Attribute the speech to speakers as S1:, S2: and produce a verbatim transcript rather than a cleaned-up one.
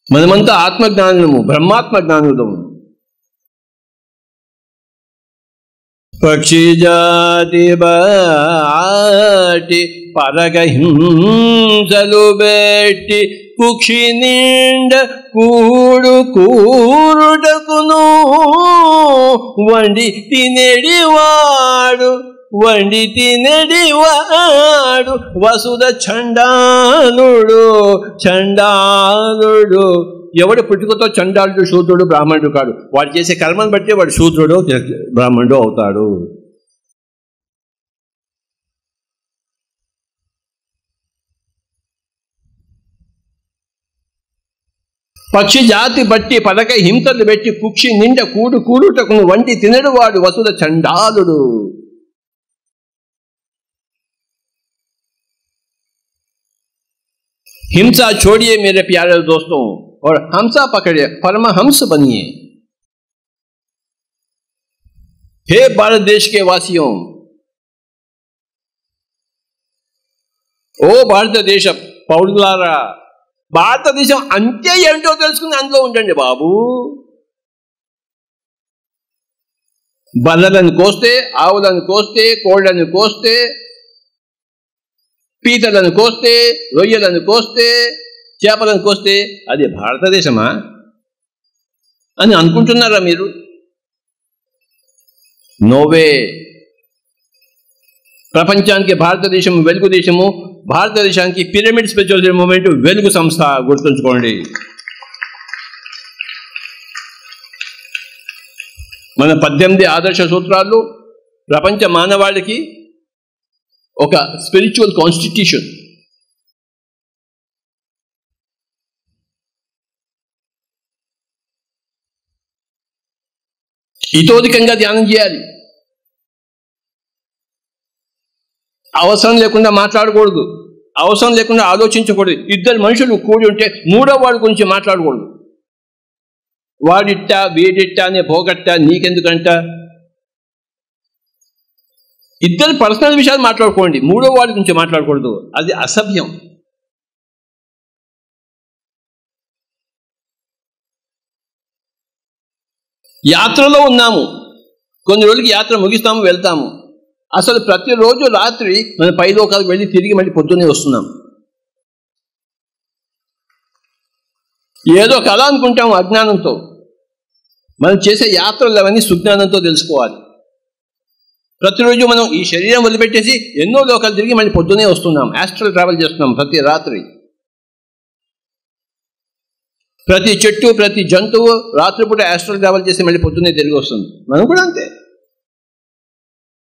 S1: మనమంతా ఆత్మజ్ఞానము, బ్రహ్మాత్మ జ్ఞానులము. పక్షి జాతి బాటి పరగహింసలు బెట్టి కుక్షి నిండ కూడు కూరుటకును వండి తినెడివాడు వండి తినెడివాడు వసుధ చండాలుడు చండాలుడు. ఎవడు పుట్టుకతో చండాలుడు, శూద్రుడు, బ్రాహ్మణుడు కాడు. వాడు చేసే కర్మను బట్టి వాడు శూద్రుడు, బ్రాహ్మణుడు అవుతాడు. పక్షి జాతి బట్టి పలక హింసలు పెట్టి కుక్షి నిండ కూడు కూడుటకును వంటి తినడు వాడు వసుధ చండాలుడు. हिंसा छोड़िए मेरे प्यारे दोस्तों और हमसा पकड़िए, परमहंस बनिए. हे भारत देश के वासियों, ओ భారతదేశ పౌరులారా, భారతదేశం అంతే ఏంటో తెలుసుకుని అందులో ఉండండి బాబు. బర్రెలను కోస్తే, ఆవులను కోస్తే, కోళ్లను కోస్తే, పీతలను కోస్తే, రొయ్యలను కోస్తే, చేపలను కోస్తే అది భారతదేశమా అని అనుకుంటున్నారా మీరు? నోవే. ప్రపంచానికి భారతదేశం వెలుగు దేశము, భారతదేశానికి పిరమిడ్ స్పిరిచువల్ మూవ్మెంట్ వెలుగు సంస్థ. గుర్తుంచుకోండి. మన పద్దెనిమిది ఆదర్శ సూత్రాలు ప్రపంచ మానవాళికి ఒక స్పిరిచువల్ కాన్స్టిట్యూషన్. ఇతోధికంగా ధ్యానం చేయాలి. అవసరం లేకుండా మాట్లాడకూడదు, అవసరం లేకుండా ఆలోచించకూడదు. ఇద్దరు మనుషులు కూడి ఉంటే మూడో వాడి గురించి మాట్లాడకూడదు. వాడిట్టా వీడిట్టా అనే పోగట్టా నీకెందుకంట. ఇద్దరు పర్సనల్ విషయాలు మాట్లాడుకోండి, మూడో వాడి గురించి మాట్లాడకూడదు. అది అసభ్యం. యాత్రలో ఉన్నాము, కొన్ని రోజులకి యాత్ర ముగిస్తాము, వెళ్తాము. అసలు ప్రతిరోజు రాత్రి మన పైలోకాలకు వెళ్ళి తిరిగి మళ్ళీ పొద్దున్నే వస్తున్నాం. ఏదో కళ అనుకుంటాము అజ్ఞానంతో. మనం చేసే యాత్రలు అవన్నీ సుజ్ఞానంతో తెలుసుకోవాలి. ప్రతిరోజు మనం ఈ శరీరం వదిలిపెట్టేసి ఎన్నో లోకాలు తిరిగి మళ్ళీ పొద్దునే వస్తున్నాం. యాస్ట్రల్ ట్రావెల్ చేస్తున్నాం ప్రతి రాత్రి. ప్రతి చెట్టు, ప్రతి జంతువు రాత్రిపూట యాస్ట్రల్ ట్రావెల్ చేసి మళ్ళీ పొద్దునే తిరిగి వస్తుంది. మనం కూడా అంతే.